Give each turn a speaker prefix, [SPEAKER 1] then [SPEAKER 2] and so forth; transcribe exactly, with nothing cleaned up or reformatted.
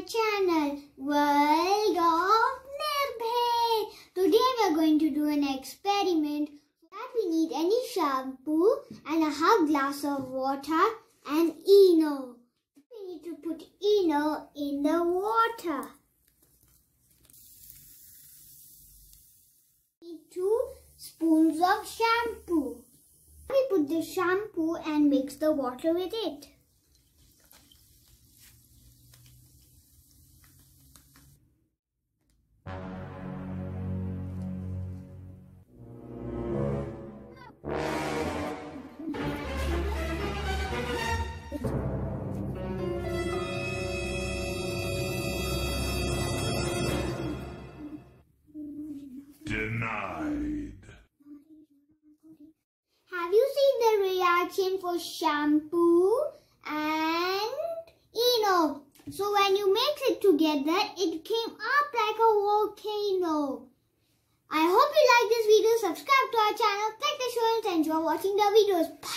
[SPEAKER 1] channel, World of Nirbhay. Today we are going to do an experiment. For that we need any shampoo and a half glass of water and ENO. We need to put ENO in the water. We need two spoons of shampoo. We put the shampoo and mix the water with it.
[SPEAKER 2] Denied.
[SPEAKER 1] Have you seen the reaction for shampoo and ENO? So when you mix it together, it came up like a volcano. I hope you like this video. Subscribe to our channel, click the show and enjoy watching the videos.